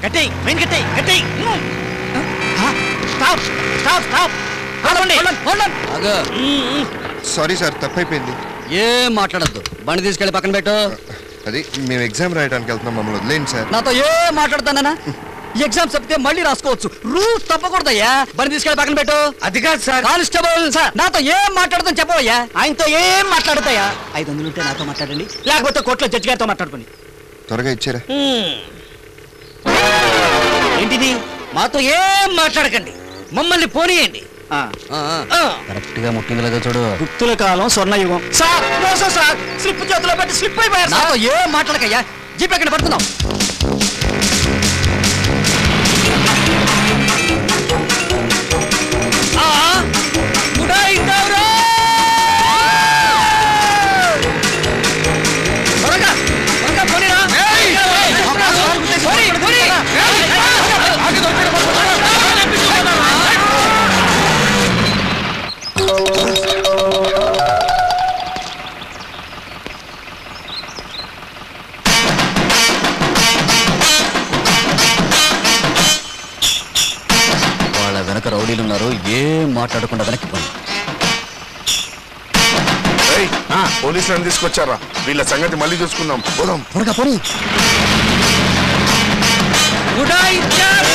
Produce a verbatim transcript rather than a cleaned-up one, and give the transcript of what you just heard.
కట్టేయ్ main కట్టేయ్ కట్టేయ్ stop stop stop sorry sir తప్పైపోయింది. ఏం మాట్లాడద్దు, బండి తీసుకెళ్లి పక్కన పెట్టు. అది మేము ఎగ్జామ్ రాయడానికి వెళ్తున్నాం, మమ్మల్ని వదిలేండి సార్. నాతో ఏం మాట్లాడతానా? ఎగ్జామ్ చెప్తే మళ్ళీ రాసుకోవచ్చు, రూల్స్ తప్పకూడదయ్యా. బండి తీసుకెళ్లి పక్కన పెట్టు. అది కాదు సార్. కానిస్టేబుల్ సార్, నాతో ఏం మాట్లాడతాను చెప్పవయ్యా. ఆయనతో ఏం మాట్లాడతాయా? ఐదు వందలు ఉంటే నాతో మాట్లాడండి, లేకపోతే కోర్టులో జడ్జి గారితో మాట్లాడుకోండి. త్వరగా ఇచ్చారా? ఏంటిది? మాతో ఏం మాట్లాడకండి, మమ్మల్ని పోనీయండి. కరెక్ట్ గా ముట్టింది లేదా చూడు. గుప్తుల కాలం స్వర్ణయుగం. సార్ మోసం సార్, స్లిప్ చేతిలో పెట్టి స్లిప్ అయిపోయారు. నాతో ఏం మాట్లాడకయ్యా, జీప్ ఎక్కడ పడుతున్నాం. వెనక రౌడీలు ఉన్నారు, ఏం మాట్లాడకుండా వెనక్కి పోయి. పోలీసులను తీసుకొచ్చారా? వీళ్ళ సంగతి మళ్ళీ చూసుకుందాం. పోదాం త్వరగా పోనీ. ఉడాయించారు